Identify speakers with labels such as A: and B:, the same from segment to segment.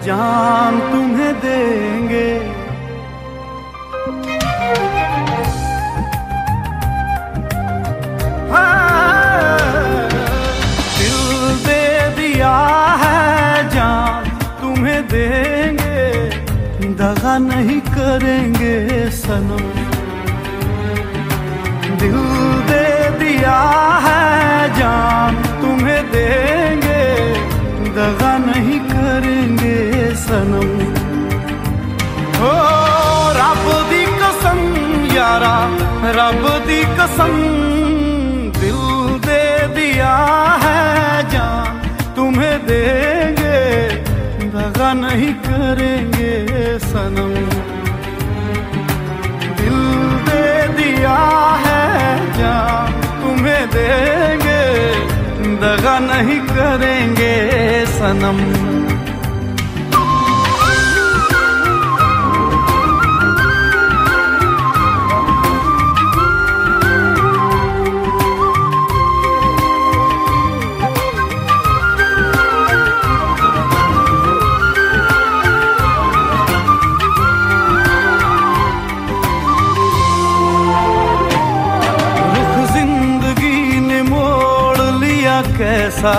A: जान तुम्हें देंगे। दिल दे दिया है जान तुम्हें देंगे, दगा नहीं करेंगे सनम। दिल दे दिया है जान तुम्हें देंगे, दगा नहीं करेंगे सनम। ओ रब दी कसम यारा, रब दी कसम, दिल दे दिया है जान तुम्हें देंगे, दगा नहीं करेंगे सनम। दिल दे दिया है जान तुम्हें देंगे, दगा नहीं करेंगे सनम। कैसा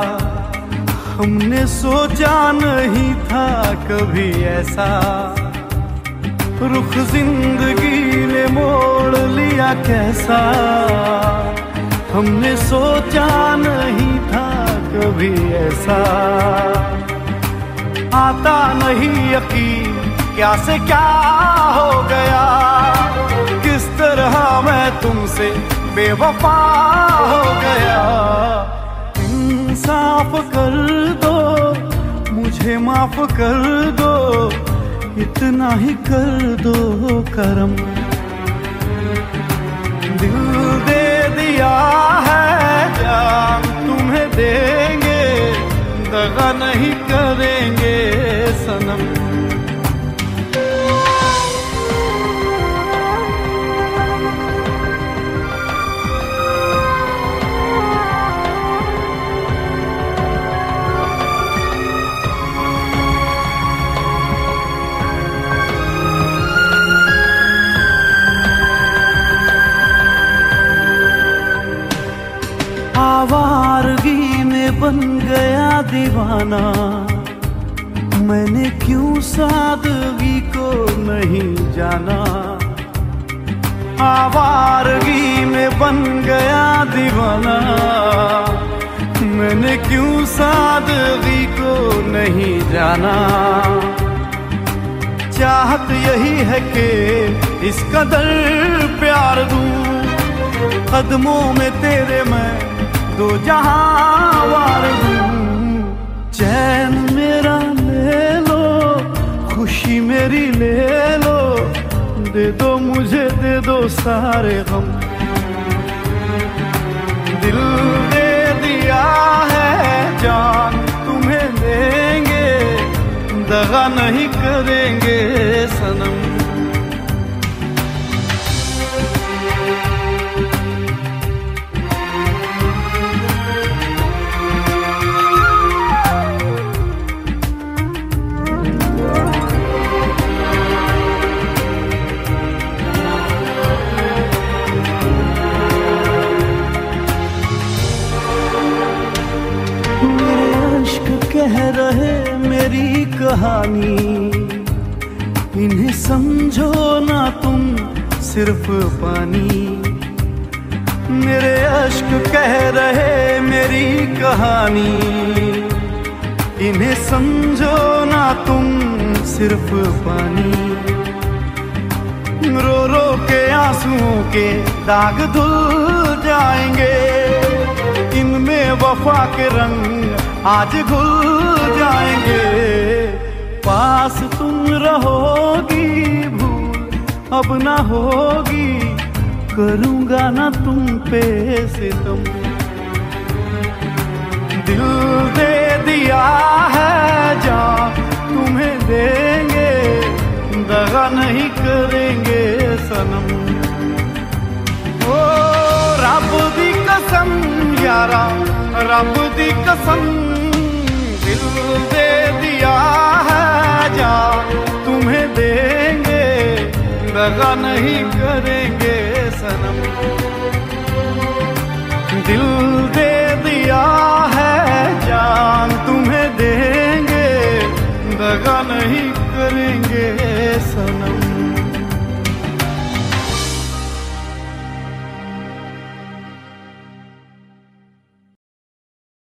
A: हमने सोचा नहीं था कभी ऐसा, रुख जिंदगी ने मोड़ लिया कैसा, हमने सोचा नहीं था कभी ऐसा। आता नहीं यकीन क्या से क्या हो गया, किस तरह मैं तुमसे बेवफा हो गया। इंसाफ कर दो मुझे, माफ कर दो, इतना ही कर दो करम। दिल दे दिया है जान तुम्हें देंगे, दगा नहीं करेंगे सनम। आवारगी में बन गया दीवाना, मैंने क्यों सादगी को नहीं जाना। आवारगी में बन गया दीवाना, मैंने क्यों सादगी को नहीं जाना। चाहत यही है कि इस कदर प्यार दूं, कदमों में तेरे मैं दो जहां वार दूं। चैन मेरा ले लो, खुशी मेरी ले लो, दे दो मुझे दे दो सारे गम। दिल दे दिया है जान तुम्हें देंगे, दगा नहीं करेंगे सनम। कह रहे मेरी कहानी, इन्हें समझो ना तुम सिर्फ पानी। मेरे अश्क कह रहे मेरी कहानी, इन्हें समझो ना तुम सिर्फ पानी। रो रो के आंसुओं के दाग धुल जाएंगे, इनमें वफा के रंग आज घुल जाएंगे। पास तुम रहोगी भूल अब ना होगी, करूँगा ना तुम पे सितम। दिल दे दिया है जान तुम्हें देंगे, दगा नहीं करेंगे सनम। ओ रब दी कसम यारा, रब दी कसम, दिल दिल दे दिया है जा तुम्हें देंगे, दगा नहीं करेंगे सनम।